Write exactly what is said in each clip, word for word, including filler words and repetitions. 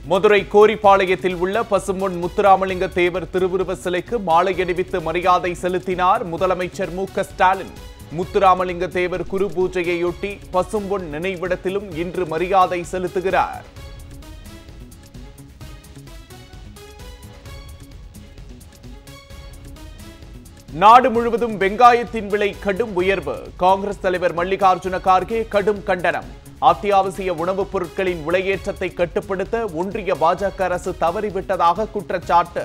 மதுரை கோரிப்பாளையத்தில் உள்ள பசும்பொன் முத்துராமலிங்க தேவர் திருவுருவ சிலைக்கு மாலை அணிவித்து மரியாதை செலுத்தினார் முதலமைச்சர் எம் க ஸ்டாலின். முத்துராமலிங்க தேவர் குரு பூஜையையொட்டி பசும்பொன் நினைவிடத்திலும் இன்று மரியாதை செலுத்துகிறார். நாடு முழுவதும் வெங்காயத்தின் விலை கடும் உயர்வு. காங்கிரஸ் தலைவர் மல்லிகார்ஜுன கார்கே கடும் கண்டனம். அத்தியாவசிய உணவுப் பொருட்களின் விலையேற்றத்தை கட்டுப்படுத்த ஒன்றிய பாஜக அரசு தவறிவிட்டதாக குற்றச்சாட்டு.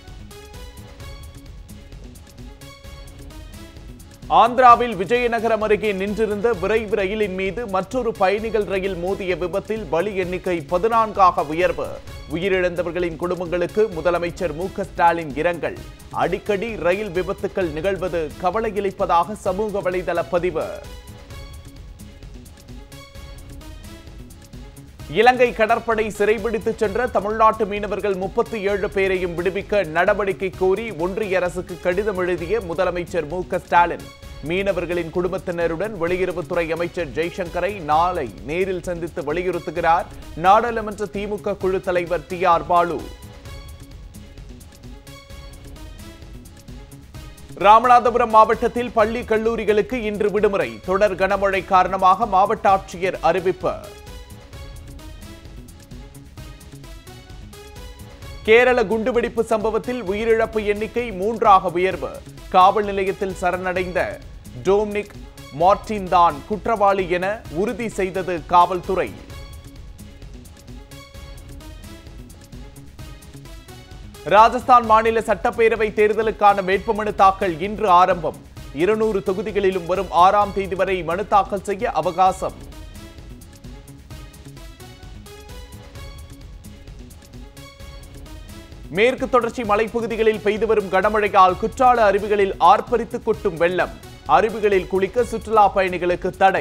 ஆந்திராவில் விஜயநகரம் அருகே நின்றிருந்த விரைவு ரயிலின் மீது மற்றொரு பயணிகள் ரயில் மோதிய விபத்தில் பலி எண்ணிக்கை பதினான்காக உயர்வு. உயிரிழந்தவர்களின் குடும்பங்களுக்கு முதலமைச்சர் எம் க ஸ்டாலின் இரங்கல். அடிக்கடி ரயில் விபத்துக்கள் நிகழ்வது கவலையளிப்பதாக சமூக வலைதள பதிவு. இலங்கை கடற்படை சிறைபிடித்து சென்ற தமிழ்நாட்டு மீனவர்கள் முப்பத்தி ஏழு பேரையும் விடுவிக்க நடவடிக்கை கோரி ஒன்றிய அரசுக்கு கடிதம் எழுதிய முதலமைச்சர் எம் க ஸ்டாலின் மீனவர்களின் குடும்பத்தினருடன் வெளியுறவுத்துறை அமைச்சர் ஜெய்சங்கரை நாளை நேரில் சந்தித்து வலியுறுத்துகிறார் நாடாளுமன்ற திமுக குழு தலைவர் டி ஆர் பாலு. ராமநாதபுரம் மாவட்டத்தில் பள்ளி கல்லூரிகளுக்கு இன்று விடுமுறை. தொடர் கனமழை காரணமாக மாவட்ட ஆட்சியர் அறிவிப்பு. கேரள குண்டுவெடிப்பு சம்பவத்தில் உயிரிழப்பு எண்ணிக்கை மூன்றாக உயர்வு. காவல் நிலையத்தில் சரணடைந்த டோம்னிக் மார்டின் தான் குற்றவாளி என உறுதி செய்தது காவல்துறை. ராஜஸ்தான் மாநில சட்டப்பேரவை தேர்தலுக்கான வேட்புமனு தாக்கல் இன்று ஆரம்பம். இருநூறு தொகுதிகளிலும் வரும் ஆறாம் தேதி வரை மனு தாக்கல் செய்ய அவகாசம். மேற்கு தொடர்ச்சி மலைப்பகுதிகளில் பெய்து வரும் கனமழையால் குற்றால அருவிகளில் ஆர்ப்பரித்து கொட்டும் வெள்ளம். அருவிகளில் குளிக்க சுற்றுலா பயணிகளுக்கு தடை.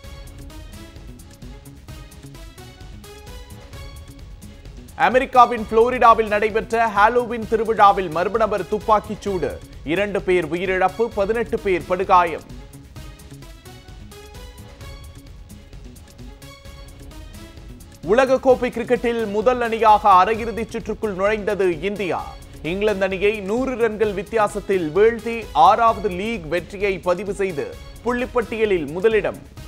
அமெரிக்காவின் புளோரிடாவில் நடைபெற்ற ஹாலோவின் திருவிழாவில் மர்ம நபர் துப்பாக்கிச் சூடு. இரண்டு பேர் உயிரிழப்பு, பதினெட்டு பேர் படுகாயம். உலகக்கோப்பை கிரிக்கெட்டில் முதல் அணியாக அரையிறுதிச் சுற்றுக்குள் நுழைந்தது இந்தியா. இங்கிலாந்து அணியை நூறு ரன்கள் வித்தியாசத்தில் வீழ்த்தி ஆறாவது லீக் வெற்றியை பதிவு செய்து புள்ளிப்பட்டியலில் முதலிடம்.